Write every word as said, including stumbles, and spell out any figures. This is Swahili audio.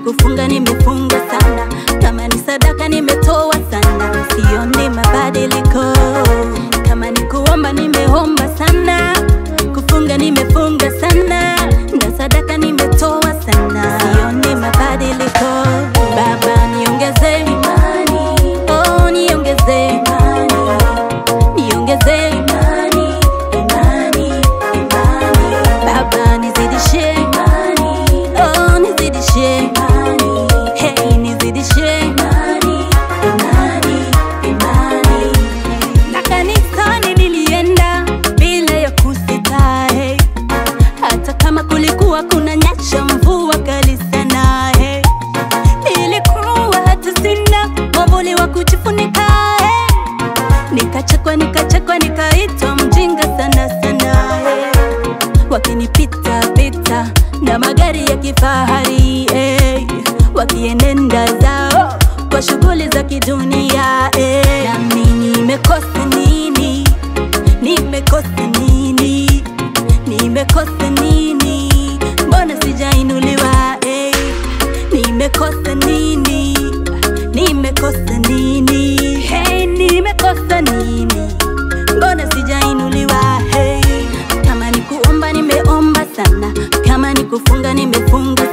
kufunga nimefunga sana, kama ni sadaka nimetoa sana, sioni mabadiliko. Kama ni kuomba nimeomba sana, kufunga nimefunga sana, na sadaka nimetoa sana, sioni mabadiliko. Baba niongeze imani, oh niongeze imani, niongeze imani, imani, imani. Baba nizidishe imani, oh nizidishe imani, hey nizidishe imani, imani, imani. Na kanisani nilienda bila ya kusita, hey. Hata kama kulikuwa kuna nyesha mvua kali sana, hey. Nilikuwa hata sina mwavuli wa kujifunika, hey. Nikachekwa nikachekwa nikaitwa mjinga sana sana, hey. Wakinipita pita na magari ya kifahari, hey. Wakienenda zao kwa shughuli za kidunia, hey. Nami nimekosa nini? Nimekosa nini? Nimekosa nini? Mbona sijainuliwa, hey. Nimekosa nini? Nimekosa nini? Hey, nimekosa nini? Mbona sijainuliwa, hey. Kama ni kuomba nimeomba sana, kama ni kufunga nimefunga